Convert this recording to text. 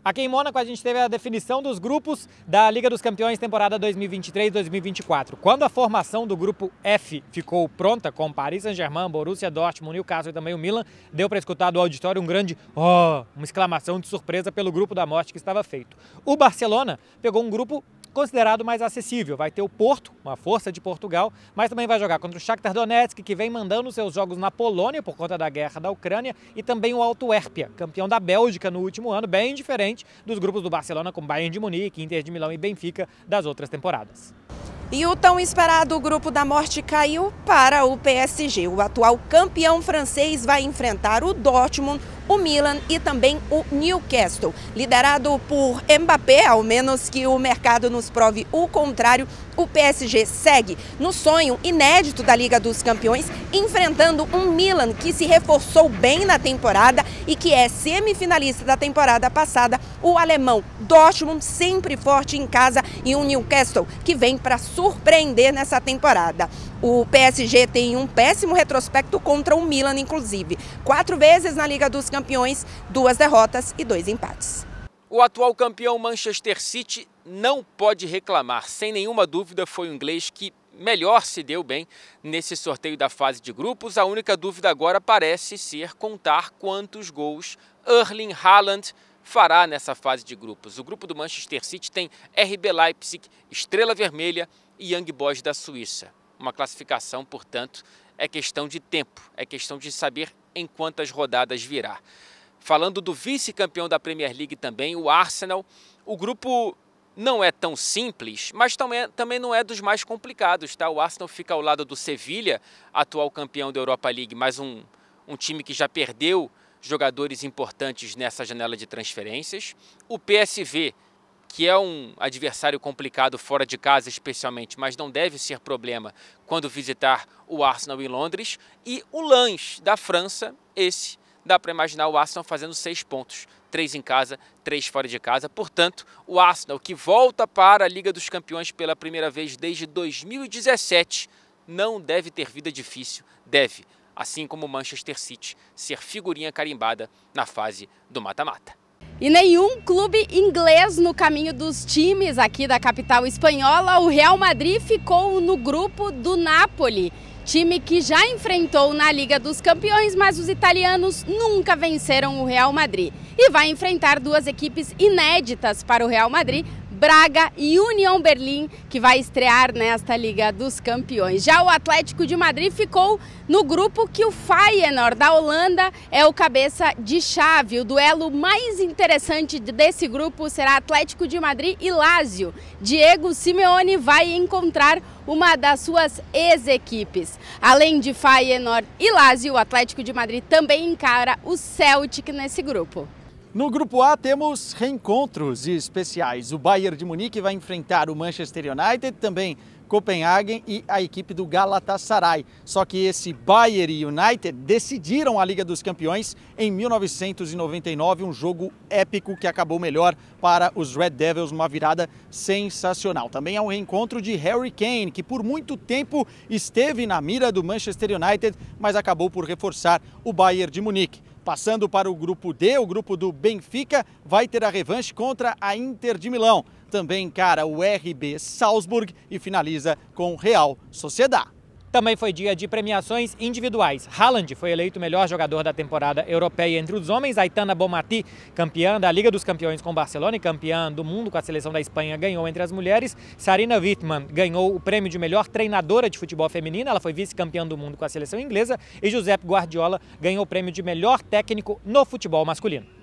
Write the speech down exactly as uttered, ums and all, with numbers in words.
Aqui em Mônaco a gente teve a definição dos grupos da Liga dos Campeões temporada dois mil e vinte e três dois mil e vinte e quatro. Quando a formação do grupo F ficou pronta, com Paris Saint-Germain, Borussia Dortmund, Newcastle e também o Milan, deu para escutar do auditório um grande oh, uma exclamação de surpresa pelo grupo da morte que estava feito. O Barcelona pegou um grupo considerado mais acessível. Vai ter o Porto, uma força de Portugal, mas também vai jogar contra o Shakhtar Donetsk, que vem mandando seus jogos na Polônia por conta da guerra da Ucrânia, e também o Antuérpia, campeão da Bélgica no último ano, bem diferente dos grupos do Barcelona com Bayern de Munique, Inter de Milão e Benfica das outras temporadas. E o tão esperado grupo da morte caiu para o P S G. O atual campeão francês vai enfrentar o Dortmund, o Milan e também o Newcastle. Liderado por Mbappé, ao menos que o mercado nos prove o contrário, o P S G segue no sonho inédito da Liga dos Campeões, enfrentando um Milan que se reforçou bem na temporada e que é semifinalista da temporada passada, o alemão Dortmund, sempre forte em casa, e um Newcastle que vem para surpreender nessa temporada. O P S G tem um péssimo retrospecto contra o Milan, inclusive. Quatro vezes na Liga dos Campeões, duas derrotas e dois empates. O atual campeão Manchester City não pode reclamar. Sem nenhuma dúvida, foi o inglês que melhor se deu bem nesse sorteio da fase de grupos. A única dúvida agora parece ser contar quantos gols Erling Haaland fará nessa fase de grupos. O grupo do Manchester City tem R B Leipzig, Estrela Vermelha e Young Boys da Suíça. Uma classificação, portanto, é questão de tempo, é questão de saber em quantas rodadas virá. Falando do vice-campeão da Premier League também, o Arsenal, o grupo não é tão simples, mas também, também não é dos mais complicados, tá? O Arsenal fica ao lado do Sevilha, atual campeão da Europa League, mas um, um time que já perdeu jogadores importantes nessa janela de transferências. O P S V, que é um adversário complicado fora de casa especialmente, mas não deve ser problema quando visitar o Arsenal em Londres. E o Lens da França, esse dá para imaginar o Arsenal fazendo seis pontos, três em casa, três fora de casa. Portanto, o Arsenal, que volta para a Liga dos Campeões pela primeira vez desde dois mil e dezessete, não deve ter vida difícil, deve, assim como o Manchester City, ser figurinha carimbada na fase do mata-mata. E nenhum clube inglês no caminho dos times aqui da capital espanhola. O Real Madrid ficou no grupo do Napoli, time que já enfrentou na Liga dos Campeões, mas os italianos nunca venceram o Real Madrid. E vai enfrentar duas equipes inéditas para o Real Madrid, Braga e União Berlim, que vai estrear nesta Liga dos Campeões. Já o Atlético de Madrid ficou no grupo que o Feyenoord da Holanda é o cabeça de chave. O duelo mais interessante desse grupo será Atlético de Madrid e Lazio. Diego Simeone vai encontrar uma das suas ex-equipes. Além de Feyenoord e Lazio, o Atlético de Madrid também encara o Celtic nesse grupo. No grupo A temos reencontros especiais. O Bayern de Munique vai enfrentar o Manchester United, também Copenhagen e a equipe do Galatasaray. Só que esse Bayern e United decidiram a Liga dos Campeões em mil novecentos e noventa e nove, um jogo épico que acabou melhor para os Red Devils, uma virada sensacional. Também há um reencontro de Harry Kane, que por muito tempo esteve na mira do Manchester United, mas acabou por reforçar o Bayern de Munique. Passando para o grupo D, o grupo do Benfica vai ter a revanche contra a Inter de Milão. Também encara o R B Salzburg e finaliza com Real Sociedad. Também foi dia de premiações individuais. Haaland foi eleito o melhor jogador da temporada europeia entre os homens. Aitana Bonmatí, campeã da Liga dos Campeões com o Barcelona e campeã do mundo com a seleção da Espanha, ganhou entre as mulheres. Sarina Wittmann ganhou o prêmio de melhor treinadora de futebol feminina. Ela foi vice-campeã do mundo com a seleção inglesa. E Josep Guardiola ganhou o prêmio de melhor técnico no futebol masculino.